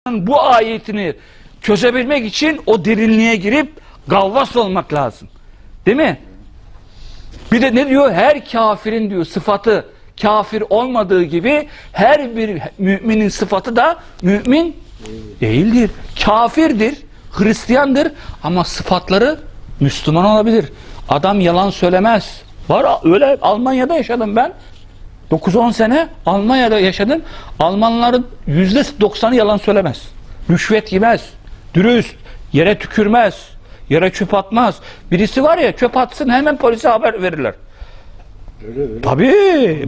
Bu ayetini çözebilmek için o derinliğe girip gavvas olmak lazım. Değil mi? Bir de ne diyor? Her kafirin diyor sıfatı kafir olmadığı gibi her bir müminin sıfatı da mümin değildir. Kafirdir, Hristiyandır ama sıfatları Müslüman olabilir. Adam yalan söylemez. Var öyle, Almanya'da yaşadım ben. 9-10 sene Almanya'da yaşadım. Almanların %90'ı yalan söylemez. Rüşvet yemez. Dürüst. Yere tükürmez. Yere çöp atmaz. Birisi var ya, çöp atsın hemen polise haber verirler. Öyle. Tabii.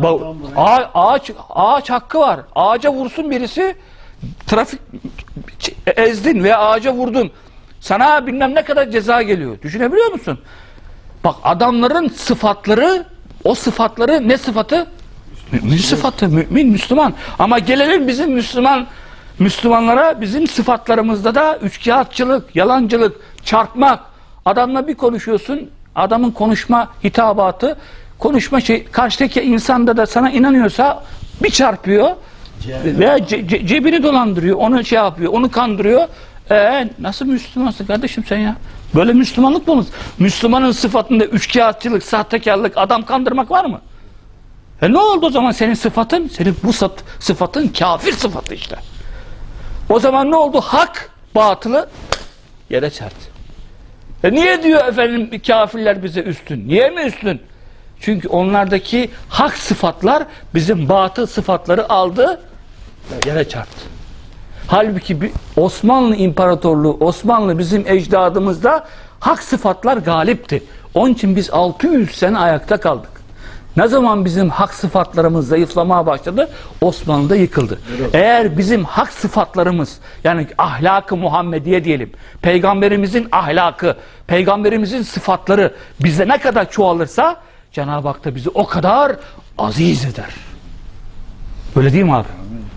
Ağaç hakkı var. Ağaca vursun birisi, trafik ezdin ve ağaca vurdun, sana bilmem ne kadar ceza geliyor. Düşünebiliyor musun? Bak, adamların sıfatları, o sıfatları ne sıfatı? Mümin sıfatı, mümin, Müslüman. Ama gelelim bizim Müslümanlara, bizim sıfatlarımızda da üçkağıtçılık, yalancılık, çarpmak. Adamla bir konuşuyorsun, adamın konuşma hitabatı, konuşma karşıdaki insanda da sana inanıyorsa bir çarpıyor veya cebini dolandırıyor, onu şey yapıyor, onu kandırıyor. Nasıl Müslümansın kardeşim sen ya? Böyle Müslümanlık mı olur? Müslümanın sıfatında üçkağıtçılık, sahtekarlık, adam kandırmak var mı? Ne oldu o zaman senin sıfatın? Senin bu sıfatın kafir sıfatı işte. O zaman ne oldu? Hak batılı yere serdi. Niye diyor efendim kafirler bize üstün? Niye mi üstün? Çünkü onlardaki hak sıfatlar bizim batıl sıfatları aldı, yere çarptı. Halbuki Osmanlı İmparatorluğu, Osmanlı bizim ecdadımızda hak sıfatlar galipti. Onun için biz 600 sene ayakta kaldık. Ne zaman bizim hak sıfatlarımız zayıflamaya başladı? Osmanlı'da yıkıldı. Evet. Eğer bizim hak sıfatlarımız, yani ahlak-ı Muhammediye diyelim, peygamberimizin ahlakı, peygamberimizin sıfatları bizde ne kadar çoğalırsa Cenab-ı Hak da bizi o kadar aziz eder. Öyle değil mi abi?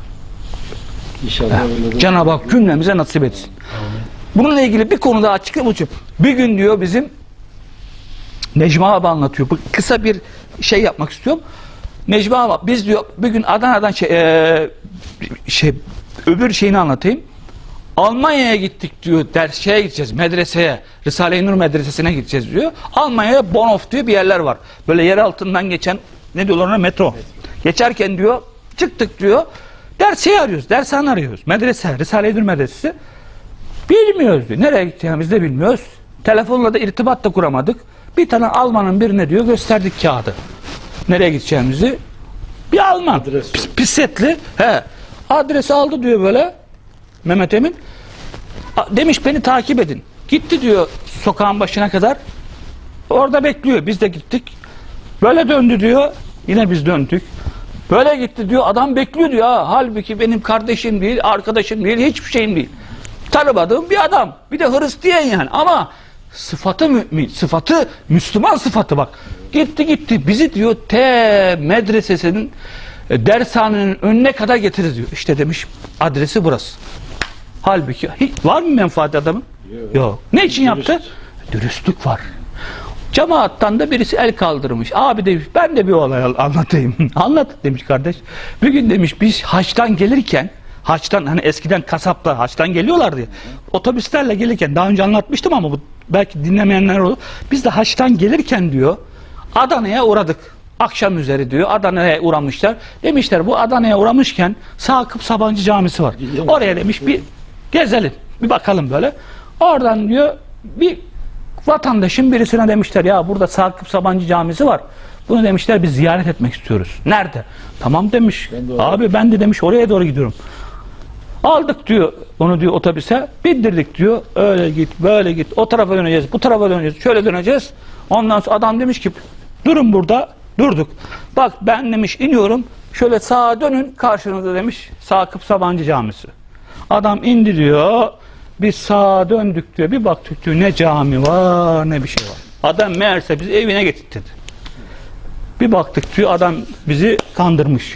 İnşallah. Cenab-ı Hak cümlemize nasip etsin. Amin. Bununla ilgili bir konu daha açıklayayım. Bir gün diyor bizim Necmi abi anlatıyor. Kısa bir şey yapmak istiyorum. Necmi abi, biz diyor bir gün Adana'dan öbür şeyini anlatayım. Almanya'ya gittik diyor. Şeye gideceğiz, medreseye. Risale-i Nur medresesine gideceğiz diyor. Almanya'ya Bonhof diyor bir yerler var. Böyle yer altından geçen, ne diyorlar ona, metro. Geçerken diyor çıktık diyor. Arıyoruz. Dershane arıyoruz. Medrese, Risale-i Nur medresesi. Bilmiyoruz diyor. Nereye gideceğimizi de bilmiyoruz. Telefonla da irtibat da kuramadık. Bir tane Alman'ın birine diyor gösterdik kağıdı. Nereye gideceğimizi. Bir Alman. Pisetli. Adresi aldı diyor böyle. Mehmet Emin. Demiş beni takip edin. Gitti diyor sokağın başına kadar. Orada bekliyor. Biz de gittik. Böyle döndü diyor. Yine biz döndük. Böyle gitti diyor. Adam bekliyor diyor. Halbuki benim kardeşim değil, arkadaşım değil, hiçbir şeyim değil. Tanımadığım bir adam. Bir de Hristiyan yani. Ama sıfatı mümin, sıfatı Müslüman sıfatı bak. Gitti bizi diyor medresesinin dershanenin önüne kadar getirir diyor. İşte demiş adresi burası. Halbuki var mı menfaat adamın? Yok. Ne için yaptı? Dürüstlük var. Cemaattan da birisi el kaldırmış. Abi demiş ben de bir olay anlatayım. Anlat demiş kardeş. Bir gün demiş biz haçtan gelirken, haçtan hani eskiden kasaplar haçtan geliyorlardı ya. Otobüslerle gelirken daha önce anlatmıştım ama bu belki dinlemeyenler olur. Biz de haçtan gelirken diyor Adana'ya uğradık. Akşam üzeri diyor Adana'ya uğramışlar. Demişler bu Adana'ya uğramışken Sakıp Sabancı Camisi var. Oraya demiş bir gezelim. Bir bakalım böyle. Oradan diyor bir vatandaşın birisine demişler ya burada Sakıp Sabancı Camisi var. Bunu demişler biz ziyaret etmek istiyoruz. Nerede? Tamam demiş. Abi ben de demiş oraya doğru gidiyorum. Aldık diyor onu diyor otobüse. Bindirdik diyor. Öyle git böyle git. O tarafa döneceğiz. Bu tarafa döneceğiz. Şöyle döneceğiz. Ondan sonra adam demiş ki durun burada. Durduk. Bak ben demiş iniyorum. Şöyle sağa dönün. Karşınızda demiş Sakıp Sabancı Camisi. Adam indi diyor. Biz sağa döndük diyor. Bir baktık diyor ne cami var ne bir şey var. Adam meğerse bizi evine getirdi. Bir baktık diyor adam bizi kandırmış.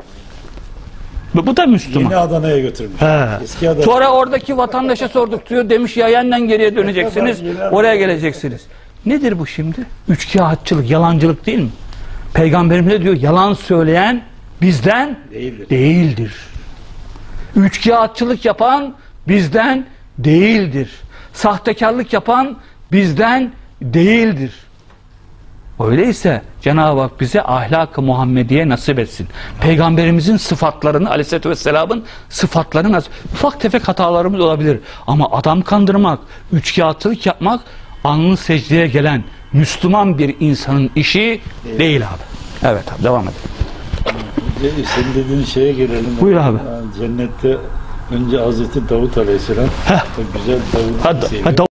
Bu da Müslüman. Yeni Adana'ya götürmüş. Eski Adana. Sonra oradaki vatandaşa sorduk diyor. Demiş ya yeniden geriye döneceksiniz. Oraya geleceksiniz. Nedir bu şimdi? Üçkağıtçılık, yalancılık değil mi? Peygamberimiz de diyor yalan söyleyen bizden değildir. Üçkağıtçılık yapan bizden değildir. Sahtekarlık yapan bizden değildir. Öyleyse Cenab-ı Hak bize ahlak-ı Muhammediye nasip etsin. Peygamberimizin sıfatlarını, Aleyhisselatü Vesselam'ın sıfatlarını, ufak tefek hatalarımız olabilir. Ama adam kandırmak, üçkağıtçılık yapmak, alnı secdeye gelen Müslüman bir insanın işi değil abi. Evet abi, devam edelim. Senin dediğin şeye gelelim. Buyur abi. Cennette önce Hazreti Davut Aleyhisselam, o güzel Davut